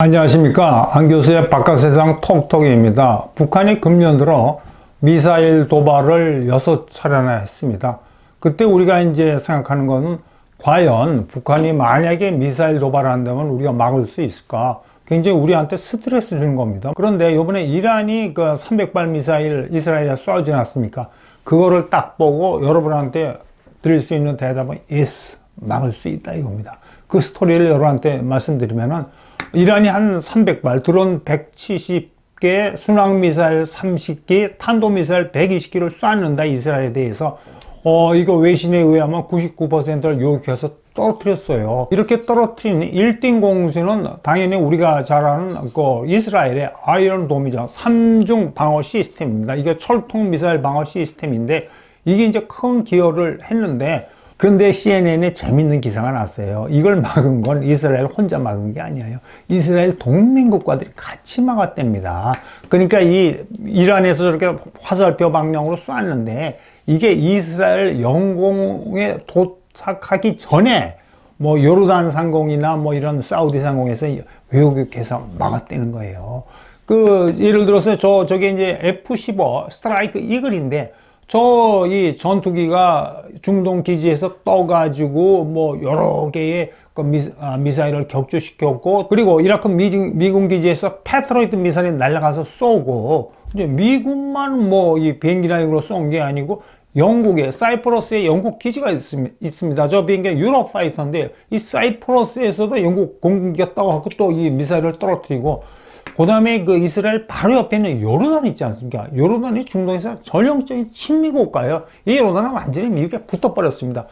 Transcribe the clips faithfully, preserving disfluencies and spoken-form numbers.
안녕하십니까. 안교수의 바깥세상 톡톡입니다. 북한이 금년 들어 미사일 도발을 여섯 차례나 했습니다. 그때 우리가 이제 생각하는 것은 과연 북한이 만약에 미사일 도발을 한다면 우리가 막을 수 있을까? 굉장히 우리한테 스트레스 주는 겁니다. 그런데 이번에 이란이 그 삼백 발 미사일 이스라엘에 쏘지 않았습니까? 그거를 딱 보고 여러분한테 드릴 수 있는 대답은 yes, 막을 수 있다 이겁니다. 그 스토리를 여러분한테 말씀드리면은 이란이 한 삼백 발, 드론 백칠십 개, 순항미사일 삼십 개, 탄도미사일 백이십 개를 쐈는다 이스라엘에 대해서. 어 이거 외신에 의하면 구십구 퍼센트를 요격해서 떨어뜨렸어요. 이렇게 떨어뜨린 일 등 공수는 당연히 우리가 잘 아는 그 이스라엘의 아이언돔이죠. 삼중 방어 시스템입니다. 이게 철통 미사일 방어 시스템인데 이게 이제 큰 기여를 했는데, 근데 씨엔엔에 재밌는 기사가 났어요. 이걸 막은 건 이스라엘 혼자 막은 게 아니에요. 이스라엘 동맹국가들이 같이 막았답니다. 그러니까 이 이란에서 저렇게 화살표 방향으로 쐈는데 이게 이스라엘 영공에 도착하기 전에 뭐 요르단 상공이나 뭐 이런 사우디 상공에서 외교격해서 막았다는 거예요. 그 예를 들어서 저 저게 이제 에프 십오 스트라이크 이글인데 저 이 전투기가 중동 기지에서 떠가지고 뭐 여러 개의 그 미사, 아, 미사일을 격추시켰고, 그리고 이라크 미군, 미군 기지에서 패트로이트 미사일이 날아가서 쏘고, 이제 미군만 뭐 이 비행기나 이걸로 쏜 게 아니고 영국에 사이프러스에 영국 기지가 있습니다. 저 비행기가 유럽 파이터인데 이 사이프러스에서도 영국 공기가 떠갖고 또 이 미사일을 떨어뜨리고, 그 다음에 그 이스라엘 바로 옆에 있는 요르단 있지 않습니까? 요르단이 중동에서 전형적인 친미국가예요. 이 요르단은 완전히 미국에 붙어버렸습니다.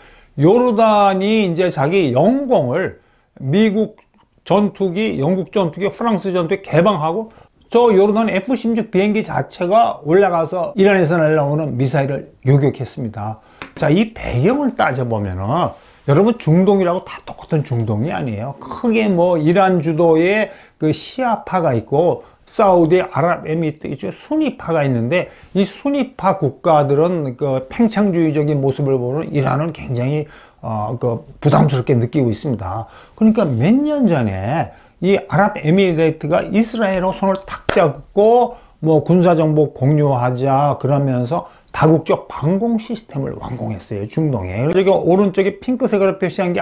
요르단이 이제 자기 영공을 미국 전투기, 영국 전투기, 프랑스 전투기 개방하고, 저 요르단 에프 십육 비행기 자체가 올라가서 이란에서 날라오는 미사일을 요격했습니다. 자, 이 배경을 따져보면은 여러분, 중동이라고 다 똑같은 중동이 아니에요. 크게 뭐 이란 주도의 그 시아파가 있고 사우디 아랍에미리트 이쪽 수니파가 있는데, 이 수니파 국가들은 그 팽창주의적인 모습을 보는 이란은 굉장히 어 그 부담스럽게 느끼고 있습니다. 그러니까 몇 년 전에 이 아랍에미리트가 이스라엘하고 손을 탁 잡고 뭐 군사정보 공유하자 그러면서 다국적 방공 시스템을 완공했어요, 중동에. 저기 오른쪽에 핑크색으로 표시한 게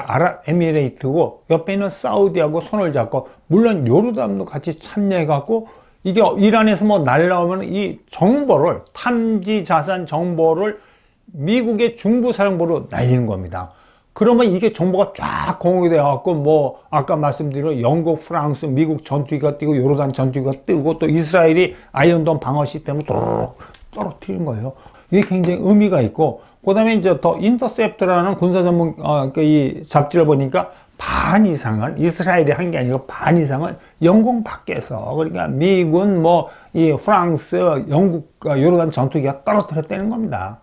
아랍에미레이트고 옆에 있는 사우디하고 손을 잡고, 물론 요르단도 같이 참여해갖고 이게 이란에서 뭐 날라오면 이 정보를, 탐지 자산 정보를 미국의 중부사령부로 날리는 겁니다. 그러면 이게 정보가 쫙 공유이 돼갖고 뭐 아까 말씀드린 영국, 프랑스, 미국 전투기가 뛰고 요르단 전투기가 뜨고 또 이스라엘이 아이언돔 방어 시스템을 또 떨어뜨리는 거예요. 이게 굉장히 의미가 있고, 그 다음에 이제 더 인터셉트라는 군사 전문 어, 그 이 잡지를 보니까 반 이상은 이스라엘이 한 게 아니고 반 이상은 영공 밖에서, 그러니까 미군, 뭐 이 프랑스, 영국, 요르단 전투기가 떨어뜨렸다는 겁니다.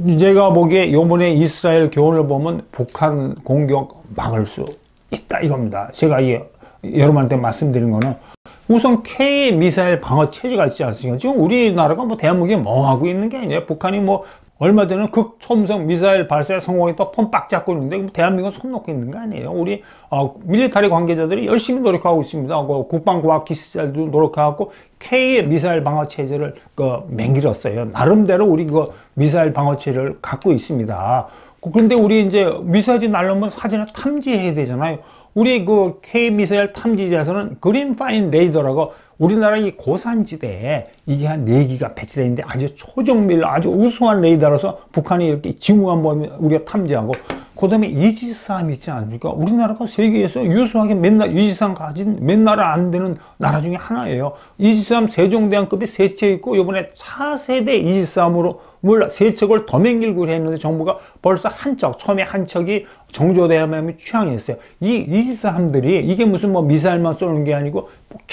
제가 보기에 요번에 이스라엘 교훈을 보면 북한 공격 막을 수 있다 이겁니다. 제가 이 여러분한테 말씀드린 거는 우선 K 미사일 방어 체제가 있지 않습니까? 지금 우리나라가 뭐 대한민국이 뭐 하고 있는 게 아니에요. 북한이 뭐 얼마 전에 극초음속 미사일 발사에 성공했다 폰 빡 잡고 있는데 대한민국은 손 놓고 있는 거 아니에요. 우리 어, 밀리터리 관계자들이 열심히 노력하고 있습니다. 그 국방과학기술자들도 노력하고 K 미사일 방어 체제를 그 맹기렸어요. 나름대로 우리 그 미사일 방어 체제를 갖고 있습니다. 그런데 우리 이제 미사일이 날라오면 사진을 탐지해야 되잖아요. 우리 그 K 미사일 탐지자에서는 그린파인 레이더라고 우리나라 이 고산지대에 이게 한 네 기가 배치되어 있는데 아주 초정밀 아주 우수한 레이더라서 북한이 이렇게 징후만 보면 우리가 탐지하고, 그 다음에 이지스함 있지 않습니까? 우리나라가 세계에서 유수하게 맨날 이지스함 가진 몇 나라 안 되는 나라 중에 하나예요. 이지스함 세종대왕급이 세 채 있고 이번에 차세대 이지스함으로 몰라 세 척을 더 맹길구를 했는데 정부가 벌써 한 척, 처음에 한 척이 정조대함이 취항했어요. 이 이지스함들이 이게 무슨 뭐 미사일만 쏘는 게 아니고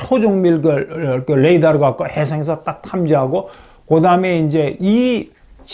초정밀 그, 그 레이더를 갖고 해상에서 딱 탐지하고, 그 다음에 이제 이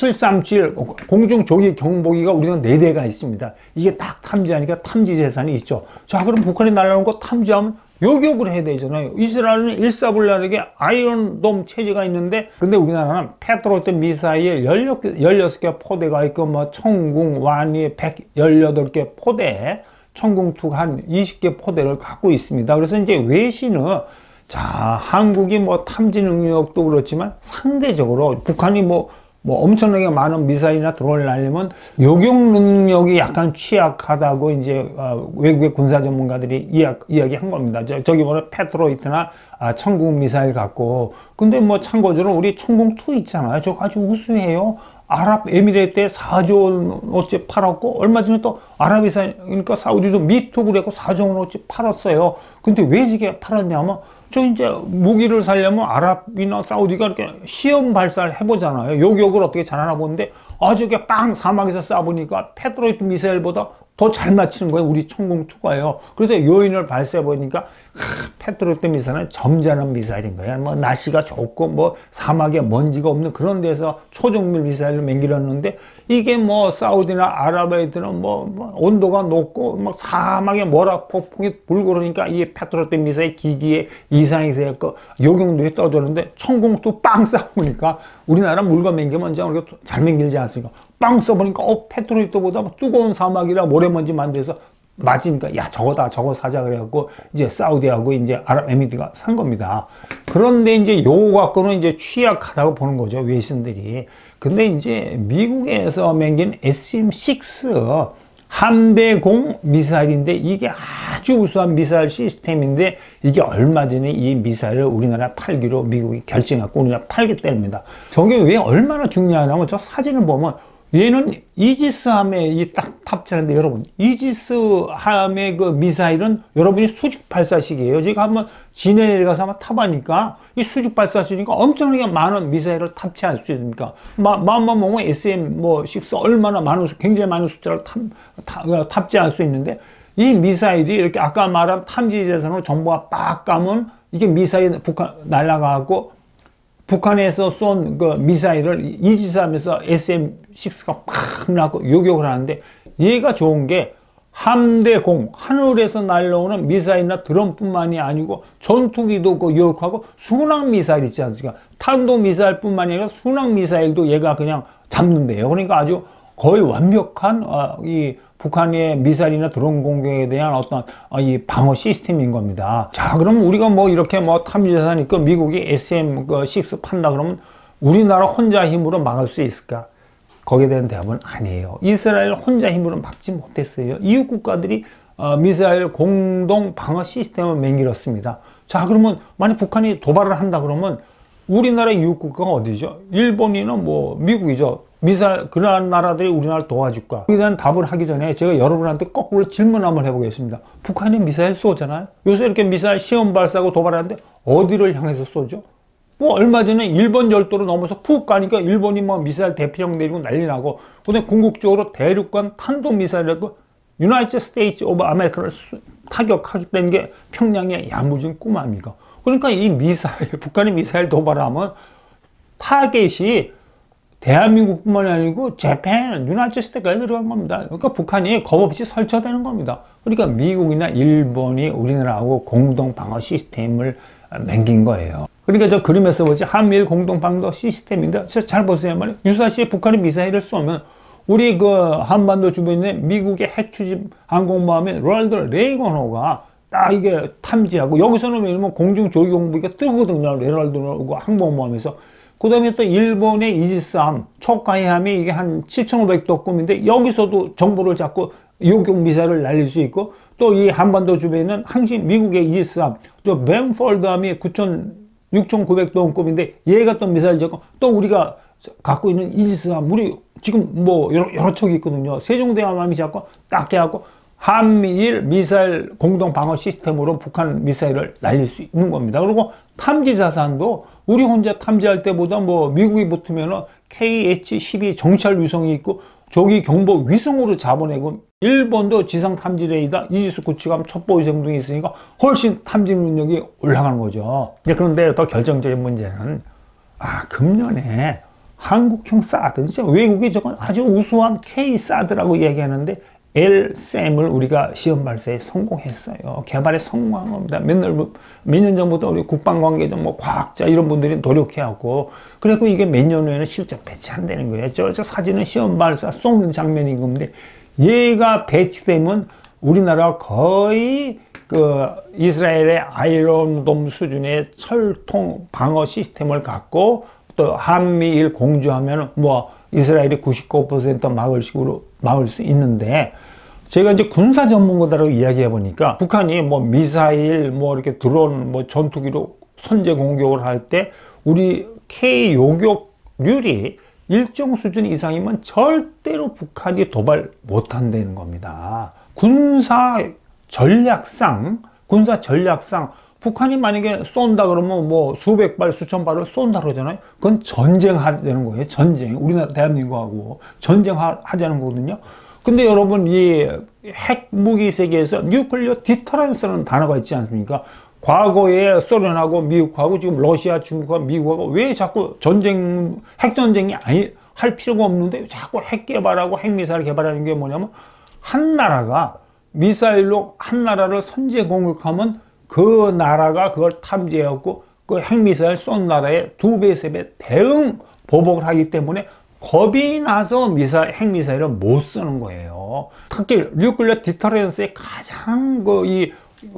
칠삼칠 공중조기 경보기가 우리가 네 대가 있습니다. 이게 딱 탐지하니까 탐지 재산이 있죠. 자, 그럼 북한이 날아오는 거 탐지하면 요격을 해야 되잖아요. 이스라엘은 일사불란하게 아이언돔 체제가 있는데, 근데 우리나라는 패트로이트 미사일 열여섯 개 포대가 있고 뭐 청궁, 완이 백십팔 개 포대, 천궁 이가 한 이십 개 포대를 갖고 있습니다. 그래서 이제 외신은 자, 한국이 뭐 탐지 능력도 그렇지만 상대적으로 북한이 뭐 뭐 엄청나게 많은 미사일이나 드론을 날리면 요격 능력이 약간 취약하다고 이제 어, 외국의 군사 전문가들이 이야, 이야기한 겁니다. 저, 저기 뭐냐 패트로이트나 아, 천궁 미사일 갖고. 근데 뭐 참고적으로 우리 천궁 이 있잖아요. 저거 아주 우수해요. 아랍에미레이트에 사조 원어치 팔았고, 얼마 전에 또 아랍이사, 그러니까 사우디도 미투 그랬고 사조 원어치 팔았어요. 근데 왜 이게 팔았냐면, 저 이제 무기를 살려면 아랍이나 사우디가 이렇게 시험 발사를 해보잖아요. 요격을 어떻게 잘하나 보는데, 아, 저게 빵 사막에서 쏴보니까 패트로이트 미사일보다 더 잘 맞히는 거예요. 우리 천궁 이가요. 그래서 요인을 발사해보니까, 하, 패트로이트 미사일은 점잖은 미사일인 거예요. 뭐, 날씨가 좋고, 뭐, 사막에 먼지가 없는 그런 데서 초정밀 미사일을 맹기렸는데, 이게 뭐, 사우디나 아랍에이트는 뭐, 뭐, 온도가 높고, 막 사막에 모락 폭풍이 불고 그러니까, 이 패트로이트 미사일 기기에 이상이 생겼고, 요격들이 떨어졌는데, 천궁 이 빵 쏴보니까, 우리나라 물건 맹기면 이제 잘 맹길지 않습니까? 빵 써보니까 어 패트로이트보다 뜨거운 사막이라 모래먼지 만들어서 맞으니까 야 저거다 저거 사자 그래갖고 이제 사우디하고 이제 아랍에미리트가 산 겁니다. 그런데 이제 요거 갖고는 이제 취약하다고 보는 거죠, 외신들이. 근데 이제 미국에서 맹긴 에스엠 육 함대공 미사일인데 이게 아주 우수한 미사일 시스템인데 이게 얼마 전에 이 미사일을 우리나라 팔기로 미국이 결정했고 우리나라 팔겠답니다. 저게 왜 얼마나 중요하냐면 저 사진을 보면 얘는 이지스함에 이 딱 탑재하는데 여러분 이지스함의 그 미사일은 여러분이 수직 발사식이에요. 제가 한번 진해 내려가서 한번 타보니까 이 수직 발사식이니까 엄청나게 많은 미사일을 탑재할 수 있습니까? 마음만 먹으면 에스엠 뭐 육 얼마나 많은 굉장히 많은 숫자를 탑, 탑, 탑재할 수 있는데 이 미사일이 이렇게 아까 말한 탐지재선으로 정보가 빡 가면 이게 미사일 북한 날아가고 북한에서 쏜 그 미사일을 이지스함에서 에스엠 육가 팍 나고 요격을 하는데 얘가 좋은 게 함대공 하늘에서 날라오는 미사일이나 드론뿐만이 아니고 전투기도 그 요격하고 순항 미사일 있지 않습니까? 탄도 미사일뿐만이 아니라 순항 미사일도 얘가 그냥 잡는데요. 그러니까 아주 거의 완벽한 어, 이 북한의 미사일이나 드론 공격에 대한 어떤 어, 이 방어 시스템인 겁니다. 자, 그럼 우리가 뭐 이렇게 뭐 탐지자사니까 미국이 에스엠 육 판다 그러면 우리나라 혼자 힘으로 막을 수 있을까? 거기에 대한 대답은 아니에요. 이스라엘 혼자 힘으로 막지 못했어요. 이웃 국가들이 어, 미사일 공동 방어 시스템을 맹일었습니다. 자, 그러면 만약 북한이 도발을 한다 그러면 우리나라 이웃 국가가 어디죠? 일본이나 뭐 미국이죠. 미사일 그런 나라들이 우리나라를 도와줄까? 여기에 대한 답을 하기 전에 제가 여러분한테 거꾸로 질문 한번 해보겠습니다. 북한이 미사일 쏘잖아요. 요새 이렇게 미사일 시험 발사하고 도발하는데 어디를 향해서 쏘죠? 뭐 얼마 전에 일본 열도로 넘어서 푹 가니까 일본이 뭐 미사일 대피령 내리고 난리 나고 근데 궁극적으로 대륙간 탄도 미사일이라고 유나이티드 스테이츠 오브 아메리카를 타격하겠다는 게 평양의 야무진 꿈 아닙니까? 그러니까 이 미사일, 북한이 미사일 도발하면 타겟이 대한민국뿐만이 아니고 재팬, 유나이티드 스테이츠까지 들어간 겁니다. 그러니까 북한이 겁없이 설치되는 겁니다. 그러니까 미국이나 일본이 우리나라하고 공동 방어 시스템을 맹긴 거예요. 그러니까 저 그림에서 보지 한미일 공동 방어 시스템인데 잘 보세요. 말이에요. 유사시에 북한이 미사일을 쏘면 우리 그 한반도 주변에 미국의 핵추진 항공모함인 롤드 레이건호가 딱 이게 탐지하고 여기서는 왜냐면 공중 조기 공부가 뜨거든요. 레럴드 항공모함에서. 그 다음에 또 일본의 이지스함, 초카이함이 이게 한 칠천오백 도 급인데 여기서도 정보를 잡고 요격 미사일을 날릴 수 있고 또 이 한반도 주변에는 항상 미국의 이지스함, 저 벤폴드함이 육천구백 도 급인데 얘가 또 미사일 잡고 또 우리가 갖고 있는 이지스함, 우리 지금 뭐 여러, 여러 척이 있거든요. 세종대왕함이 잡고 딱 해갖고 한미일 미사일 공동 방어 시스템으로 북한 미사일을 날릴 수 있는 겁니다. 그리고 탐지 자산도 우리 혼자 탐지할 때보다 뭐 미국이 붙으면 케이에이치 십이 정찰 위성이 있고 조기 경보 위성으로 잡아내고 일본도 지상 탐지 레이더 이지스 구축함 첩보 위성 등이 있으니까 훨씬 탐지 능력이 올라가는 거죠. 이제 그런데 더 결정적인 문제는 아 금년에 한국형 사드, 진짜 외국이 저건 아주 우수한 K 사드라고 얘기하는데 엘샘을 우리가 시험 발사에 성공했어요. 개발에 성공한 겁니다. 맨날 몇 년 전부터 우리 국방관계자, 뭐 과학자 이런 분들이 노력해왔고, 그래서 이게 몇 년 후에는 실적 배치한다는 거예요. 저, 저 사진은 시험 발사 쏘는 장면인 건데, 얘가 배치되면 우리나라 거의 그 이스라엘의 아이론돔 수준의 철통 방어 시스템을 갖고 또 한미일 공주하면 뭐 이스라엘이 구십구 퍼센트 막을 식으로 막을 수 있는데, 제가 이제 군사 전문가라고 이야기해 보니까 북한이 뭐 미사일 뭐 이렇게 드론 뭐 전투기로 선제 공격을 할 때 우리 K 요격률이 일정 수준 이상이면 절대로 북한이 도발 못 한다는 겁니다. 군사 전략상, 군사 전략상 북한이 만약에 쏜다 그러면 뭐 수백 발, 수천 발을 쏜다 그러잖아요. 그건 전쟁하자는 거예요. 전쟁. 우리나라 대한민국하고 전쟁하자는 거거든요. 근데 여러분, 이 핵무기 세계에서 뉴클리어 디터런스라는 단어가 있지 않습니까? 과거에 소련하고 미국하고 지금 러시아, 중국하고 미국하고 왜 자꾸 전쟁, 핵전쟁이 아니, 할 필요가 없는데 자꾸 핵 개발하고 핵미사일 개발하는 게 뭐냐면, 한 나라가 미사일로 한 나라를 선제 공격하면 그 나라가 그걸 탐지해갖고 그 핵미사일 쏜 나라의 두 배, 세 배 대응 보복을 하기 때문에 겁이 나서 미사일, 핵미사일을 못 쓰는 거예요. 특히 뉴클리어 디터런스의 가장 그 이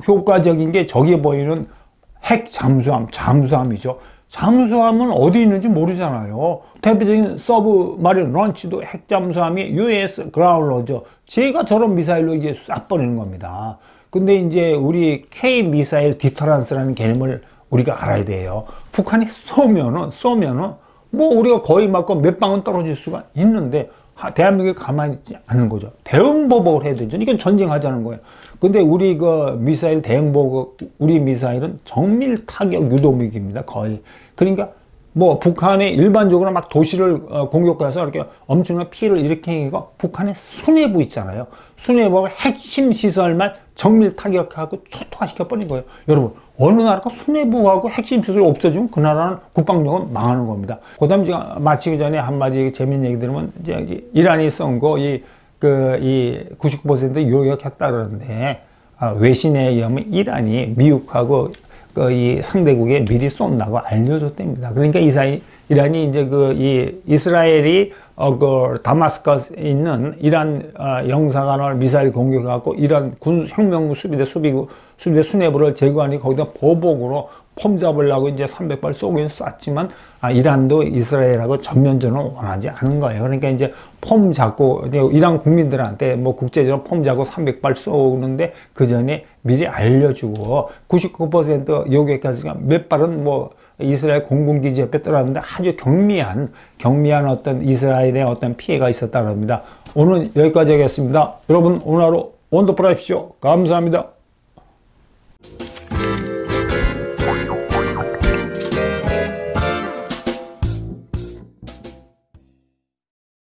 효과적인 게 저기에 보이는 핵 잠수함, 잠수함이죠. 잠수함은 어디 있는지 모르잖아요. 대표적인 서브마린 런치도 핵 잠수함이 유에스 그라울러죠. 제가 저런 미사일로 이게 쏴버리는 겁니다. 근데 이제 우리 K 미사일 디터런스라는 개념을 우리가 알아야 돼요. 북한이 쏘면은, 쏘면은, 뭐 우리가 거의 맞고 몇 방은 떨어질 수가 있는데, 대한민국이 가만히 있지 않는 거죠. 대응 보복을 해야 되죠. 이건 전쟁하자는 거예요. 근데 우리 그 미사일 대응 보복, 우리 미사일은 정밀 타격 유도무기입니다. 거의. 그러니까 뭐 북한의 일반적으로 막 도시를 공격해서 이렇게 엄청난 피해를 일으키니까 북한의 수뇌부 있잖아요. 수뇌부가 핵심 시설만 정밀 타격하고 초토화시켜 버린 거예요. 여러분, 어느 나라가 수뇌부하고 핵심 시설이 없어지면 그 나라는 국방력은 망하는 겁니다. 그 다음 제가 마치기 전에 한마디 재밌는 얘기 들으면, 이제 이란이 쏜 거, 이, 그, 이 구십구 퍼센트 요격했다 그러는데, 아, 외신에 의하면 이란이 미국하고 그 이 상대국에 미리 쏜다고 알려줬답니다. 그러니까 이사이, 이란이 이제 그 이 이스라엘이 어 그 다마스커스에 있는 이란 어, 영사관을 미사일 공격해갖고 이란 군 혁명 수비대 수비구 수비대 수뇌부를 제거하니 거기다 보복으로 폼 잡으려고 이제 삼백 발 쏘긴 쐈지만, 아, 이란도 이스라엘하고 전면전을 원하지 않은 거예요. 그러니까 이제 폼 잡고 이제 이란 국민들한테 뭐 국제적으로 폼 잡고 삼백 발 쏘는데 그 전에 미리 알려주고 구십구 퍼센트 요격까지 몇 발은 뭐 이스라엘 공군기지 옆에 떨어졌는데 아주 경미한 경미한 어떤 이스라엘의 어떤 피해가 있었다고 합니다. 오늘 여기까지 하겠습니다. 여러분, 오늘 하루 원더풀 하십시오. 감사합니다.